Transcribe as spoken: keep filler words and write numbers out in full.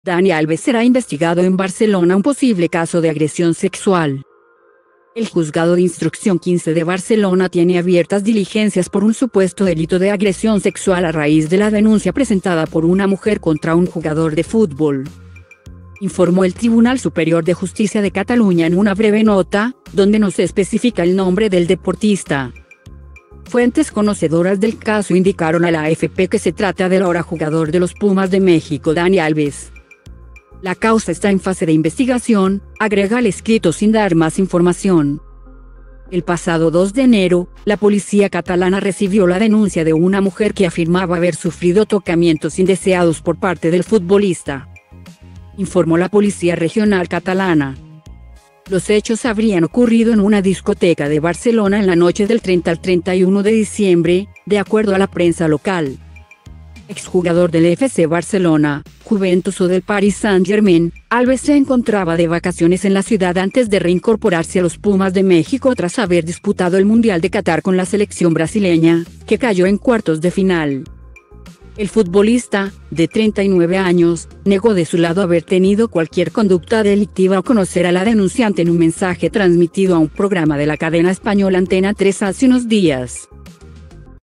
Dani Alves será investigado en Barcelona un posible caso de agresión sexual. El Juzgado de Instrucción quince de Barcelona tiene abiertas diligencias por un supuesto delito de agresión sexual a raíz de la denuncia presentada por una mujer contra un jugador de fútbol. Informó el Tribunal Superior de Justicia de Cataluña en una breve nota, donde no se especifica el nombre del deportista. Fuentes conocedoras del caso indicaron a la A F P que se trata del ahora jugador de los Pumas de México, Dani Alves. La causa está en fase de investigación, agrega el escrito sin dar más información. El pasado dos de enero, la policía catalana recibió la denuncia de una mujer que afirmaba haber sufrido tocamientos indeseados por parte del futbolista. Informó la Policía Regional Catalana. Los hechos habrían ocurrido en una discoteca de Barcelona en la noche del treinta al treinta y uno de diciembre, de acuerdo a la prensa local. Exjugador del F C Barcelona, Juventus o del Paris Saint-Germain, Alves se encontraba de vacaciones en la ciudad antes de reincorporarse a los Pumas de México tras haber disputado el Mundial de Qatar con la selección brasileña, que cayó en cuartos de final. El futbolista, de treinta y nueve años, negó de su lado haber tenido cualquier conducta delictiva o conocer a la denunciante en un mensaje transmitido a un programa de la cadena española Antena tres hace unos días.